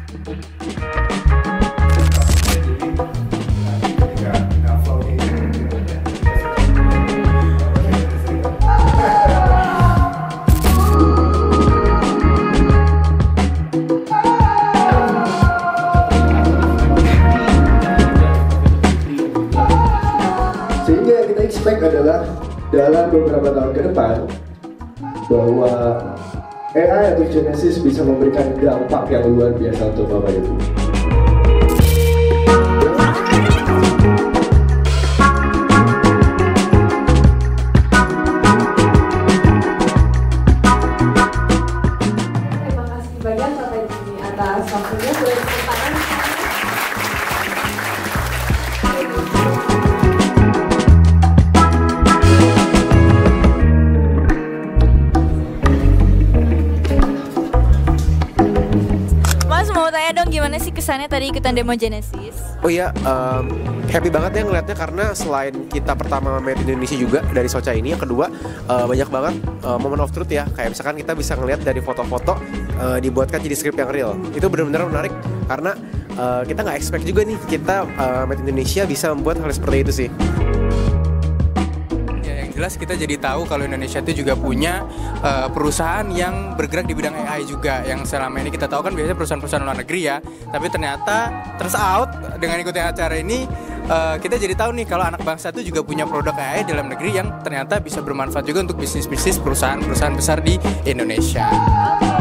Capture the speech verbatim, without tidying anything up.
Sehingga yang kita expect adalah dalam beberapa tahun ke depan bahwa A I atau Genesis bisa memberikan dampak yang luar biasa untuk Bapak Ibu. Terima kasih banyak Bapak Ibu atas waktunya. Boleh tepuk tangan. Mas mau tanya dong gimana sih kesannya tadi ikutan demo Genesis? Oh iya, um, happy banget ya ngeliatnya karena selain kita pertama Made in Indonesia juga dari Socha ini, yang kedua uh, banyak banget uh, moment of truth ya. Kayak misalkan kita bisa ngeliat dari foto-foto uh, dibuatkan jadi script yang real. Itu benar-benar menarik karena uh, kita nggak expect juga nih kita uh, Made in Indonesia bisa membuat hal seperti itu sih. Jelas kita jadi tahu kalau Indonesia itu juga punya uh, perusahaan yang bergerak di bidang A I juga, yang selama ini kita tahu kan biasanya perusahaan-perusahaan luar negeri ya, tapi ternyata turns out dengan ikuti acara ini uh, kita jadi tahu nih kalau anak bangsa itu juga punya produk A I dalam negeri yang ternyata bisa bermanfaat juga untuk bisnis-bisnis perusahaan-perusahaan besar di Indonesia.